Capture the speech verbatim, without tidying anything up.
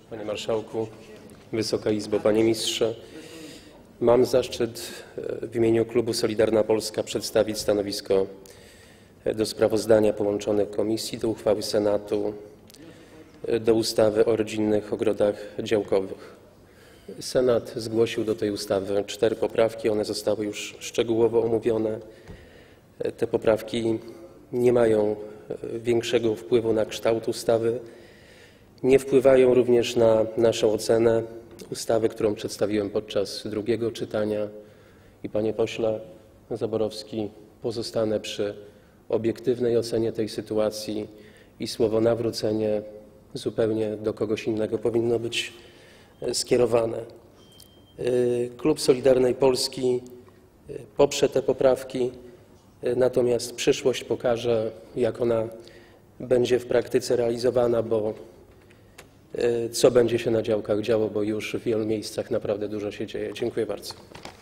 Panie Marszałku, Wysoka Izbo, Panie Ministrze. Mam zaszczyt w imieniu klubu Solidarna Polska przedstawić stanowisko do sprawozdania połączonych komisji do uchwały Senatu do ustawy o rodzinnych ogrodach działkowych. Senat zgłosił do tej ustawy cztery poprawki. One zostały już szczegółowo omówione. Te poprawki nie mają większego wpływu na kształt ustawy. Nie wpływają również na naszą ocenę ustawy, którą przedstawiłem podczas drugiego czytania. I panie pośle Zaborowski, pozostanę przy obiektywnej ocenie tej sytuacji i słowo nawrócenie zupełnie do kogoś innego powinno być skierowane. Klub Solidarnej Polski poprze te poprawki, natomiast przyszłość pokaże, jak ona będzie w praktyce realizowana, bo co będzie się na działkach działo, bo już w wielu miejscach naprawdę dużo się dzieje. Dziękuję bardzo.